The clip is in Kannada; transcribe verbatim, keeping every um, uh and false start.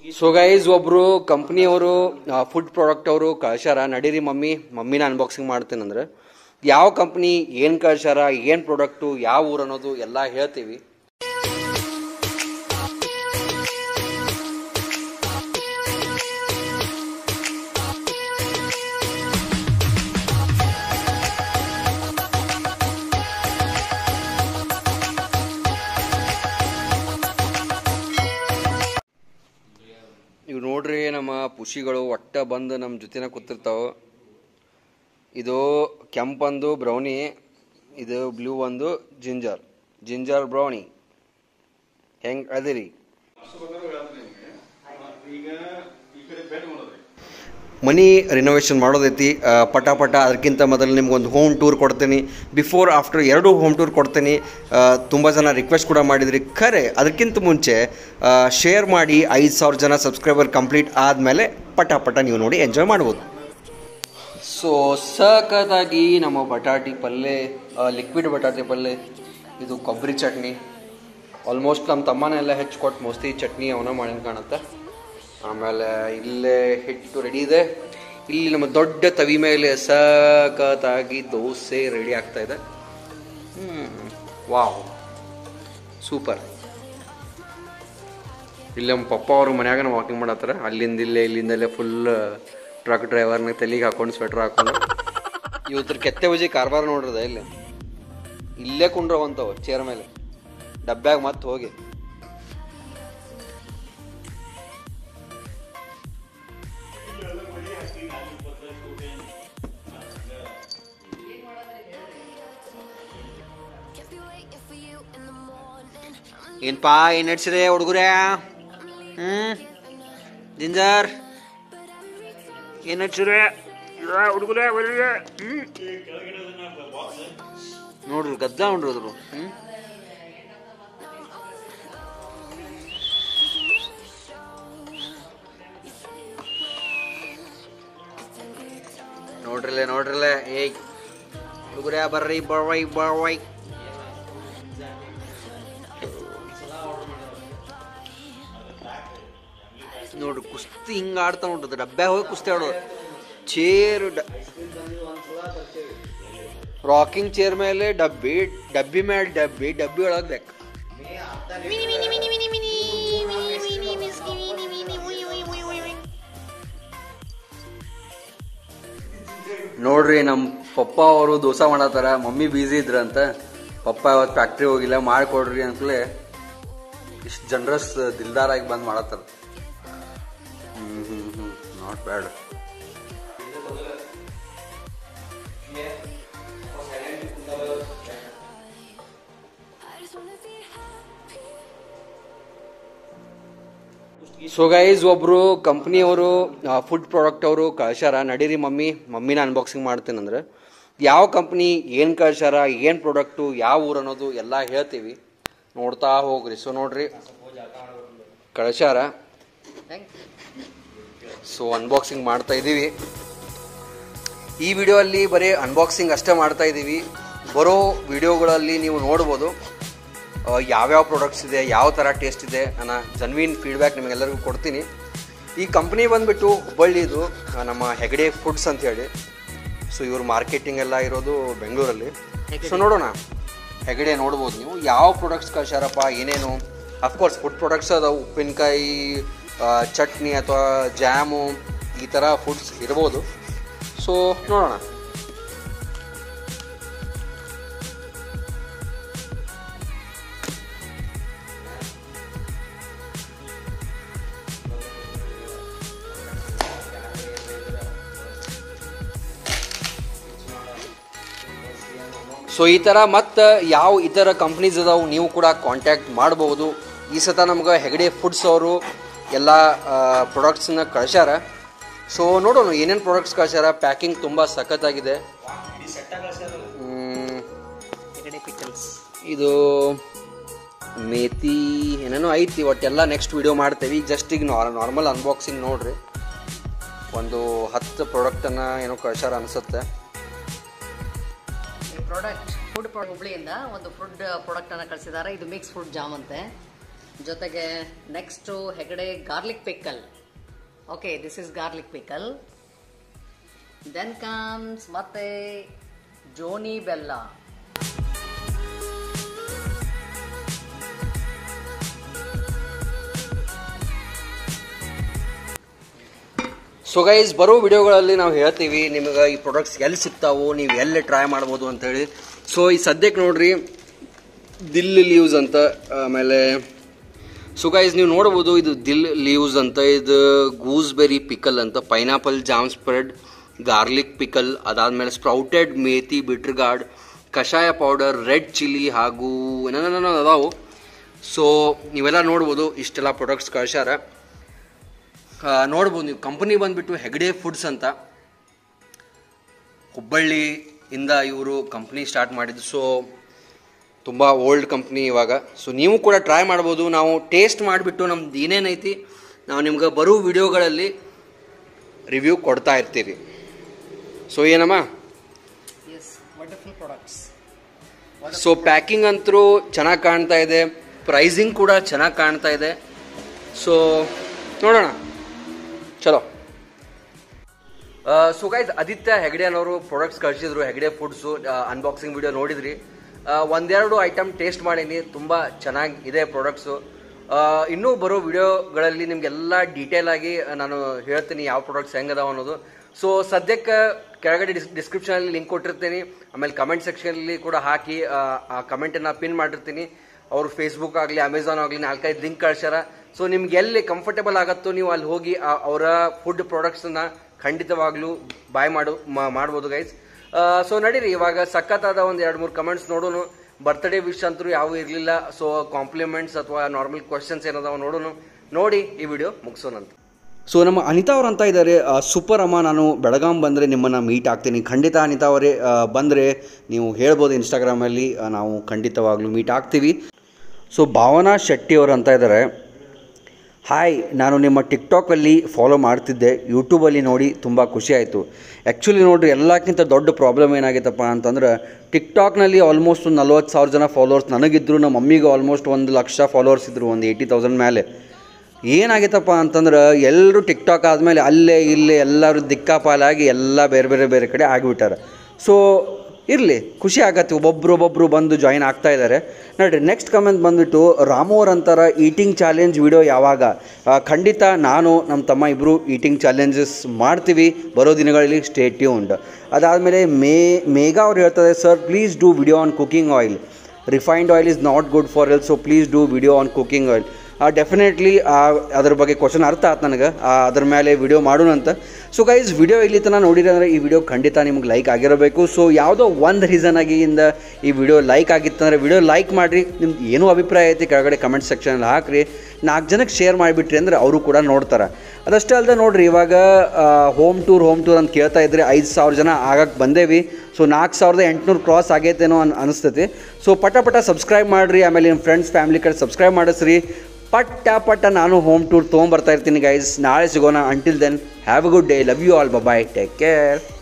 ಸೊ ಗೈಸ್ ಒಬ್ರು ಕಂಪ್ನಿಯವರು ಫುಡ್ ಪ್ರಾಡಕ್ಟ್ ಅವರು ಕಳ್ಸ್ಯಾರ, ನಡೀರಿ ಮಮ್ಮಿ ಮಮ್ಮಿನ ಅನ್ಬಾಕ್ಸಿಂಗ್ ಮಾಡ್ತೇನೆ ಅಂದ್ರೆ ಯಾವ ಕಂಪ್ನಿ ಏನು ಕಳ್ಸ್ಯಾರ, ಏನು ಪ್ರಾಡಕ್ಟು, ಯಾವ ಊರು ಅನ್ನೋದು ಎಲ್ಲ ಹೇಳ್ತೀವಿ. ಇವು ನೋಡ್ರಿ ನಮ್ಮ ಪುಷಿಗಳು ಒಟ್ಟ ಬಂದು ನಮ್ಮ ಜೊತೆನ ಕೂತಿರ್ತಾವೆ. ಇದು ಕೆಂಪಂದು ಬ್ರೌನಿ, ಇದು ಬ್ಲೂ ಒಂದು ಜಿಂಜರ್ ಜಿಂಜರ್ ಬ್ರೌನಿ. ಹೆಂಗೆ ಅದಿರಿ ಮನಿ ರಿನೋವೇಷನ್ ಮಾಡೋದೈತಿ ಪಟ ಪಟ. ಅದಕ್ಕಿಂತ ಮೊದಲು ನಿಮ್ಗೊಂದು ಹೋಮ್ ಟೂರ್ ಕೊಡ್ತೀನಿ, ಬಿಫೋರ್ ಆಫ್ಟರ್ ಎರಡು ಹೋಮ್ ಟೂರ್ ಕೊಡ್ತೀನಿ. ತುಂಬ ಜನ ರಿಕ್ವೆಸ್ಟ್ ಕೂಡ ಮಾಡಿದ್ರಿ. ಖರೆ ಅದಕ್ಕಿಂತ ಮುಂಚೆ ಶೇರ್ ಮಾಡಿ, ಐದು ಸಾವಿರ ಜನ ಸಬ್ಸ್ಕ್ರೈಬರ್ ಕಂಪ್ಲೀಟ್ ಆದಮೇಲೆ ಪಟ ಪಟ ನೀವು ನೋಡಿ ಎಂಜಾಯ್ ಮಾಡ್ಬೋದು. ಸೊ ಸಖತ್ತಾಗಿ ನಮ್ಮ ಬಟಾಟಿ ಪಲ್ಯ, ಲಿಕ್ವಿಡ್ ಬಟಾಟಿ ಪಲ್ಯ, ಇದು ಕೊಬ್ಬರಿ ಚಟ್ನಿ. ಆಲ್ಮೋಸ್ಟ್ ನಮ್ಮ ತಮ್ಮನೆಲ್ಲ ಹೆಚ್ಚು ಕೊಟ್ಟು ಮೋಸ್ಟ್ಲಿ ಚಟ್ನಿ ಅವನ ಮಾಡಿನ ಕಾಣುತ್ತೆ. ಆಮೇಲೆ ಇಲ್ಲೇ ಹಿಟ್ಟು ರೆಡಿ ಇದೆ. ಇಲ್ಲಿ ನಮ್ಮ ದೊಡ್ಡ ತವಿ ಮೇಲೆ ಸಖತ್ತಾಗಿ ದೋಸೆ ರೆಡಿ ಆಗ್ತಾ ಇದೆ. ಹ್ಞೂ ವಾವ್ ಸೂಪರ್. ಇಲ್ಲಿ ನಮ್ಮ ಪಪ್ಪ ಅವರು ಮನ್ಯಾಗ ವಾಕಿಂಗ್ ಮಾಡತ್ತಾರ. ಅಲ್ಲಿಂದ ಇಲ್ಲೇ ಇಲ್ಲಿಂದಲೇ ಫುಲ್ ಟ್ರಕ್ ಡ್ರೈವರ್ನ ತಲೆಗೆ ಹಾಕೊಂಡು ಸ್ವೆಟ್ರ್ ಹಾಕೊಂಡು ಇವತ್ತರ ಕೆತ್ತೆ ಬಜಿ ಕಾರ್ಬಾರ್ ನೋಡ್ರದ. ಇಲ್ಲಿ ಇಲ್ಲೇ ಕುಂಡ್ರವಂತವು ಚೇರ್ ಮೇಲೆ ಡಬ್ಬ್ಯಾಗ ಮತ್ತೆ ಹೋಗಿ. ಏನಪ್ಪಾ ಏನು ನಡ್ಸಿದೆ ಹುಡುಗರೇ? ಹ್ಞೂ ಜಿಂಜರ್ ಏನು ನಡ್ಸಿದ್ರೆ ಹುಡುಗರೇ? ಹ್ಞೂ ನೋಡ್ರಿ ಗದ್ದ ನೋಡ್ರಿದ್ರು. ಹ್ಞೂ ನೋಡ್ರಿಲೆ ನೋಡ್ರಿಲೆ ಏ ಹುಡುಗರೇ ಬರ್ರಿ ಬರ್ವೈ ಬರ್ವೈ. ನೋಡ್ರಿ ಕುಸ್ತಿ ಹಿಂಗೆ ಆಡ್ತಾ ಉಂಟದ. ಡಬ್ಬೆ ಹೋಗಿ ಕುಸ್ತಿ ಆಡೋದು. ಚೇರು ರಾಕಿಂಗ್ ಚೇರ್ ಮೇಲೆ ಡಬ್ಬಿ, ಡಬ್ಬಿ ಮೇಲೆ ಡಬ್ಬಿ, ಡಬ್ಬಿ ಒಳಗೆ ಬೇಕು. ನೋಡ್ರಿ ನಮ್ಮ ಪಪ್ಪ ಅವರು ದೋಸೆ ಮಾಡತ್ತಾರ. ಮಮ್ಮಿ ಬ್ಯುಸಿ ಇದ್ರಂತ. ಪಪ್ಪ ಇವತ್ತು ಫ್ಯಾಕ್ಟ್ರಿ ಹೋಗಿಲ್ಲ, ಮಾಡಿಕೊಡ್ರಿ ಅಂತಲೇ ಇಷ್ಟು ಜನರಸ್ ದಿಲ್ದಾರಾಗಿ ಬಂದು ಮಾಡತ್ತಾರ. ಹ್ಞೂ ಹ್ಞೂ ಹ್ಞೂ ನಾಟ್ ಬ್ಯಾಡ್. ಸೊ ಗೈಸ್ ಒಬ್ರು ಕಂಪ್ನಿಯವರು ಫುಡ್ ಪ್ರಾಡಕ್ಟ್ ಅವರು ಕಳ್ಸ್ಯಾರ, ನಡೀರಿ ಮಮ್ಮಿ ಮಮ್ಮಿನ ಅನ್ಬಾಕ್ಸಿಂಗ್ ಮಾಡ್ತೇನೆ ಅಂದ್ರೆ ಯಾವ ಕಂಪ್ನಿ ಏನು ಕಳ್ಸ್ಯಾರ, ಏನು ಪ್ರಾಡಕ್ಟು, ಯಾವ ಊರು ಅನ್ನೋದು ಎಲ್ಲ ಹೇಳ್ತೀವಿ. ನೋಡ್ತಾ ಹೋಗ್ರಿ. ಸೊ ನೋಡ್ರಿ ಕಳ್ಸ್ಯಾರ. ಸೊ ಅನ್ಬಾಕ್ಸಿಂಗ್ ಮಾಡ್ತಾ ಇದ್ದೀವಿ. ಈ ವಿಡಿಯೋ ಅಲ್ಲಿ ಬರೀ ಅನ್ಬಾಕ್ಸಿಂಗ್ ಅಷ್ಟೇ ಮಾಡ್ತಾ ಇದ್ದೀವಿ. ಬರೋ ವಿಡಿಯೋಗಳಲ್ಲಿ ನೀವು ನೋಡ್ಬೋದು ಯಾವ್ಯಾವ ಪ್ರಾಡಕ್ಟ್ಸ್ ಇದೆ, ಯಾವ ಥರ ಟೇಸ್ಟ್ ಇದೆ ಅನ್ನೋ ಜನ್ವಿನ್ ಫೀಡ್ಬ್ಯಾಕ್ ನಿಮಗೆಲ್ಲರಿಗೂ ಕೊಡ್ತೀನಿ. ಈ ಕಂಪ್ನಿ ಬಂದುಬಿಟ್ಟು ಹುಬ್ಬಳ್ಳಿದು, ನಮ್ಮ ಹೆಗಡೆ ಫುಡ್ಸ್ ಅಂತ ಹೇಳಿ. ಸೊ ಇವ್ರ ಮಾರ್ಕೆಟಿಂಗ್ ಎಲ್ಲ ಇರೋದು ಬೆಂಗಳೂರಲ್ಲಿ. ಸೊ ನೋಡೋಣ, ಹೆಗಡೆ ನೋಡ್ಬೋದು ನೀವು ಯಾವ ಪ್ರಾಡಕ್ಟ್ಸ್ ಕಳ್ಸ್ಯಾರಪ್ಪ, ಏನೇನು. ಅಫ್ಕೋರ್ಸ್ ಫುಡ್ ಪ್ರಾಡಕ್ಟ್ಸ್ ಅದಾವೆ, ಉಪ್ಪಿನಕಾಯಿ, ಚಟ್ನಿ ಅಥವಾ ಜಾಮು, ಈ ಥರ ಫುಡ್ಸ್ ಇರ್ಬೋದು. ಸೊ ನೋಡೋಣ. ಸೊ ಈ ಥರ ಮತ್ತು ಯಾವ ಇತರ ಕಂಪ್ನೀಸ್ ಅದಾವೆ ನೀವು ಕೂಡ ಕಾಂಟ್ಯಾಕ್ಟ್ ಮಾಡ್ಬೋದು. ಈ ಸತ ನಮ್ಗೆ ಹೆಗಡೆ ಫುಡ್ಸ್ ಅವರು ಎಲ್ಲ ಪ್ರಾಡಕ್ಟ್ಸನ್ನ ಕಳ್ಸ್ಯಾರ. ಸೊ ನೋಡೋಣ ಏನೇನು ಪ್ರಾಡಕ್ಟ್ಸ್ ಕಳ್ಸ್ಯಾರ. ಪ್ಯಾಕಿಂಗ್ ತುಂಬ ಸಖತ್ತಾಗಿದೆ. ಇದು ಮೇಥಿ ಏನೇನೋ ಐತಿ, ಒಟ್ಟೆಲ್ಲ ನೆಕ್ಸ್ಟ್ ವಿಡಿಯೋ ಮಾಡ್ತೇವೆ. ಈಗ ಜಸ್ಟ್ ಈಗ ನಾರ್ಮಲ್ ಅನ್ಬಾಕ್ಸಿಂಗ್ ನೋಡ್ರಿ. ಒಂದು ಹತ್ತು ಪ್ರಾಡಕ್ಟನ್ನು ಏನೋ ಕಳ್ಸ್ಯಾರ ಅನಿಸುತ್ತೆ. ಪ್ರಾಡಕ್ಟ್ ಫುಡ್ ಹುಬ್ಳಿಯಿಂದ ಒಂದು ಫುಡ್ ಪ್ರಾಡಕ್ಟ್ ಅನ್ನು ಕಳಿಸಿದ್ದಾರೆ. ಇದು ಮಿಕ್ಸ್ ಫುಡ್ ಜಾಮ್ ಅಂತೆ. ಜೊತೆಗೆ next Hegde garlic pickle. Okay, this is garlic pickle. Then comes ಮತ್ತೆ ಜೋನಿ ಬೆಲ್ಲ. ಸೊ ಗೈಸ್, ಬರೋ ವಿಡಿಯೋಗಳಲ್ಲಿ ನಾವು ಹೇಳ್ತೀವಿ ನಿಮಗೆ ಈ ಪ್ರಾಡಕ್ಟ್ಸ್ ಎಲ್ಲಿ ಸಿಗ್ತಾವು, ನೀವು ಎಲ್ಲಿ ಟ್ರೈ ಮಾಡ್ಬೋದು ಅಂತೇಳಿ. ಸೊ ಈ ಸದ್ಯಕ್ಕೆ ನೋಡ್ರಿ, ದಿಲ್ ಲೀವ್ಸ್ ಅಂತ, ಆಮೇಲೆ ಸೊ ಗೈಸ್ ನೀವು ನೋಡ್ಬೋದು, ಇದು ದಿಲ್ ಲೀವ್ಸ್ ಅಂತ, ಇದು ಗೂಸ್ಬೆರಿ ಪಿಕಲ್ ಅಂತ, pineapple jam spread, garlic pickle, ಅದಾದಮೇಲೆ ಸ್ಪ್ರೌಟೆಡ್ ಮೇಥಿ ಬಿಟ್ರ್ ಗಾರ್ಡ್, ಕಷಾಯ ಪೌಡರ್, ರೆಡ್ ಚಿಲ್ಲಿ ಹಾಗೂ ಏನೇನೋ ಅದಾವು. ಸೊ ನೀವೆಲ್ಲ ನೋಡ್ಬೋದು, ಇಷ್ಟೆಲ್ಲ ಪ್ರಾಡಕ್ಟ್ಸ್ ಕಳ್ಸ್ಯಾರ. ನೋಡ್ಬೋದು ನೀವು. ಕಂಪನಿ ಬಂದುಬಿಟ್ಟು ಹೆಗ್ಡೆ ಫುಡ್ಸ್ ಅಂತ, ಹುಬ್ಬಳ್ಳಿಯಿಂದ ಇವರು ಕಂಪ್ನಿ ಸ್ಟಾರ್ಟ್ ಮಾಡಿದ್ದು. ಸೊ ತುಂಬ ಓಲ್ಡ್ ಕಂಪ್ನಿ ಇವಾಗ. ಸೊ ನೀವು ಕೂಡ ಟ್ರೈ ಮಾಡ್ಬೋದು. ನಾವು ಟೇಸ್ಟ್ ಮಾಡಿಬಿಟ್ಟು ನಮ್ದು ಏನೇನೈತಿ ನಾವು ನಿಮ್ಗೆ ಬರೋ ವಿಡಿಯೋಗಳಲ್ಲಿ ರಿವ್ಯೂ ಕೊಡ್ತಾ ಇರ್ತೀವಿ. ಸೊ ಏನಮ್ಮ, ಸೊ ಪ್ಯಾಕಿಂಗ್ ಅಂತೂ ಚೆನ್ನಾಗಿ ಕಾಣ್ತಾ ಇದೆ, ಪ್ರೈಸಿಂಗ್ ಕೂಡ ಚೆನ್ನಾಗಿ ಕಾಣ್ತಾ ಇದೆ. ಸೊ ನೋಡೋಣ, ಚಲೋ. ಸೊ ಗೈಸ್, ಆದಿತ್ಯ ಹೆಗ್ಡೆ ಅನ್ನೋರು ಪ್ರಾಡಕ್ಟ್ಸ್ ಕಳಿಸಿದ್ರು, ಹೆಗ್ಡೆ ಫುಡ್ಸು ಅನ್ಬಾಕ್ಸಿಂಗ್ ವಿಡಿಯೋ ನೋಡಿದ್ರಿ. ಒಂದೆರಡು ಐಟಮ್ ಟೇಸ್ಟ್ ಮಾಡೀನಿ, ತುಂಬ ಚೆನ್ನಾಗಿ ಇದೆ ಪ್ರಾಡಕ್ಟ್ಸು. ಇನ್ನೂ ಬರೋ ವಿಡಿಯೋಗಳಲ್ಲಿ ನಿಮಗೆಲ್ಲ ಡೀಟೇಲ್ ಆಗಿ ನಾನು ಹೇಳ್ತೀನಿ ಯಾವ ಪ್ರಾಡಕ್ಟ್ಸ್ ಹೆಂಗದಾವ ಅನ್ನೋದು. ಸೊ ಸದ್ಯಕ್ಕೆ ಕೆಳಗಡೆ ಡಿಸ್ ಡಿಸ್ಕ್ರಿಪ್ಷನಲ್ಲಿ ಲಿಂಕ್ ಕೊಟ್ಟಿರ್ತೀನಿ, ಆಮೇಲೆ ಕಮೆಂಟ್ ಸೆಕ್ಷನಲ್ಲಿ ಕೂಡ ಹಾಕಿ ಆ ಕಮೆಂಟನ್ನು ಪಿನ್ ಮಾಡಿರ್ತೀನಿ. ಅವರು ಫೇಸ್ಬುಕ್ ಆಗಲಿ ಅಮೆಝಾನ್ ಆಗಲಿ ನಾಲ್ಕೈದು ಲಿಂಕ್ ಕಳ್ಸ್ಯಾರ. ಸೊ ನಿಮ್ಗೆ ಎಲ್ಲಿ ಕಂಫರ್ಟೇಬಲ್ ಆಗುತ್ತೋ ನೀವು ಅಲ್ಲಿ ಹೋಗಿ ಅವರ ಫುಡ್ ಪ್ರಾಡಕ್ಟ್ಸನ್ನ ಖಂಡಿತವಾಗ್ಲೂ ಬಾಯ್ ಮಾಡು ಮಾಡ್ಬೋದು ಗೈಸ್. ಸೊ ನಡೀರಿ, ಇವಾಗ ಸಖತ್ತಾದ ಒಂದು ಎರಡು ಮೂರು ಕಮೆಂಟ್ಸ್ ನೋಡೋನು. ಬರ್ತ್ಡೇ ವಿಶ್ ಅಂತೂ ಯಾವೂ ಇರಲಿಲ್ಲ. ಸೊ ಕಾಂಪ್ಲಿಮೆಂಟ್ಸ್ ಅಥವಾ ನಾರ್ಮಲ್ ಕ್ವಶನ್ಸ್ ಏನದಾವ ನೋಡೋನು. ನೋಡಿ ಈ ವಿಡಿಯೋ ಮುಗಿಸೋಣಂತ. ಸೊ ನಮ್ಮ ಅನಿತಾ ಅವ್ರು ಅಂತ ಇದ್ದಾರೆ, ಸೂಪರ್ ಅಮ್ಮ, ನಾನು ಬೆಳಗಾಂ ಬಂದರೆ ನಿಮ್ಮನ್ನು ಮೀಟ್ ಆಗ್ತೀನಿ. ಖಂಡಿತ ಅನಿತಾ ಅವರೇ ಬಂದರೆ ನೀವು ಹೇಳ್ಬೋದು ಇನ್ಸ್ಟಾಗ್ರಾಮಲ್ಲಿ, ನಾವು ಖಂಡಿತವಾಗ್ಲೂ ಮೀಟ್ ಆಗ್ತೀವಿ. ಸೊ ಭಾವನಾ ಶೆಟ್ಟಿ ಅವರು ಅಂತ ಇದ್ದಾರೆ, ಹಾಯ್, ನಾನು ನಿಮ್ಮ ಟಿಕ್ಟಾಕಲ್ಲಿ ಫಾಲೋ ಮಾಡ್ತಿದ್ದೆ, ಯೂಟ್ಯೂಬಲ್ಲಿ ನೋಡಿ ತುಂಬ ಖುಷಿ ಆಯಿತು. ಆ್ಯಕ್ಚುಲಿ ನೋಡಿರಿ, ಎಲ್ಲಕ್ಕಿಂತ ದೊಡ್ಡ ಪ್ರಾಬ್ಲಮ್ ಏನಾಗಿತ್ತಪ್ಪ ಅಂತಂದ್ರೆ, ಟಿಕ್ಟಾಕ್ನಲ್ಲಿ ಆಲ್ಮೋಸ್ಟ್ ಒಂದು ನಲ್ವತ್ತು ಸಾವಿರ ಜನ ಫಾಲೋವರ್ಸ್ ನನಗಿದ್ರು, ನಮ್ಮ ಮಮ್ಮಿಗೂ ಆಲ್ಮೋಸ್ಟ್ ಒಂದು ಲಕ್ಷ ಫಾಲೋವರ್ಸ್ ಇದ್ದರು, ಒಂದು ಏಯ್ಟಿ ತೌಸಂಡ್ ಮೇಲೆ. ಏನಾಗಿತ್ತಪ್ಪ ಅಂತಂದ್ರೆ, ಎಲ್ಲರೂ ಟಿಕ್ಟಾಕ್ ಆದಮೇಲೆ ಅಲ್ಲೇ ಇಲ್ಲೇ ಎಲ್ಲರೂ ದಿಕ್ಕಾಪಾಲಾಗಿ ಎಲ್ಲ ಬೇರೆ ಬೇರೆ ಬೇರೆ ಕಡೆ ಆಗಿಬಿಟ್ಟಾರೆ. ಸೊ ಇರಲಿ, ಖುಷಿ ಆಗತ್ತೆ, ಒಬ್ಬೊಬ್ರು ಒಬ್ಬೊಬ್ಬರು ಬಂದು ಜಾಯಿನ್ ಆಗ್ತಾ ಇದ್ದಾರೆ. ನೋಡಿರಿ, ನೆಕ್ಸ್ಟ್ ಕಮೆಂಟ್ ಬಂದುಬಿಟ್ಟು ರಾಮು ಅವ್ರ ಅಂತಾರೆ, ಈಟಿಂಗ್ ಚಾಲೆಂಜ್ ವಿಡಿಯೋ ಯಾವಾಗ? ಖಂಡಿತ ನಾನು ನಮ್ಮ ತಮ್ಮ ಇಬ್ಬರು ಈಟಿಂಗ್ ಚಾಲೆಂಜಸ್ ಮಾಡ್ತೀವಿ ಬರೋ ದಿನಗಳಲ್ಲಿ, ಸ್ಟೇ ಟ್ಯೂನ್ಡ್. ಅದಾದಮೇಲೆ ಮೇ ಮೇಘಾ ಅವ್ರು ಹೇಳ್ತಾರೆ, sir please do video on cooking oil. Refined oil is not good for health, so please do video on cooking oil. Definitely ಅದ್ರ ಬಗ್ಗೆ ಕ್ವಶನ್ ಅರ್ಥ ಆಯ್ತು ನನಗೆ, ಅದ್ರ ಮೇಲೆ ವಿಡಿಯೋ ಮಾಡೋಣ ಅಂತ. ಸೊ ಗೈಸ್, ವಿಡಿಯೋ ಇಲ್ಲಿ ತನಕ ನೋಡಿರಿ ಅಂದರೆ ಈ ವಿಡಿಯೋ ಖಂಡಿತ ನಿಮ್ಗೆ ಲೈಕ್ ಆಗಿರಬೇಕು. ಸೊ ಯಾವುದೋ ಒಂದು ರೀಸನ್ ಆಗಿಂದ ಈ ವಿಡಿಯೋ ಲೈಕ್ ಆಗಿತ್ತಂದರೆ ವಿಡಿಯೋ ಲೈಕ್ ಮಾಡಿರಿ. ನಿಮ್ದು ಏನೋ ಅಭಿಪ್ರಾಯ ಐತಿ ಕೆಳಗಡೆ ಕಮೆಂಟ್ ಸೆಕ್ಷನಲ್ಲಿ ಹಾಕಿರಿ. ನಾಲ್ಕು ಜನಕ್ಕೆ ಶೇರ್ ಮಾಡಿಬಿಟ್ರಿ ಅಂದರೆ ಅವರು ಕೂಡ ನೋಡ್ತಾರೆ. ಅದಷ್ಟೇ ಅಲ್ಲದೆ ನೋಡಿರಿ, ಇವಾಗ ಹೋಮ್ ಟೂರ್ ಹೋಮ್ ಟೂರ್ ಅಂತ ಕೇಳ್ತಾ ಇದ್ರಿ, ಐದು ಸಾವಿರ ಜನ ಆಗಕ್ಕೆ ಬಂದೇವಿ. ಸೊ ನಾಲ್ಕು ಸಾವಿರದ ಎಂಟುನೂರು ಕ್ರಾಸ್ ಆಗೈತೇನೋ ಅನ್ ಅನಿಸ್ತೈತಿ. ಸೊ ಪಟ ಪಟ ಸಬ್ಸ್ಕ್ರೈಬ್ ಮಾಡಿರಿ, ಆಮೇಲೆ ನಿಮ್ಮ ಫ್ರೆಂಡ್ಸ್ ಫ್ಯಾಮಿಲಿ ಕಡೆ ಸಬ್ಸ್ಕ್ರೈಬ್ ಮಾಡಿಸ್ರಿ. ಪಟ್ಟ ಪಟ್ಟ ನಾನು ಹೋಮ್ ಟೂರ್ ತೊಗೊಂಬರ್ತಾ ಇರ್ತೀನಿ ಗೈಸ್. ನಾಳೆ ಸಿಗೋಣ. Until then, have a good day, love you all, bye, take care.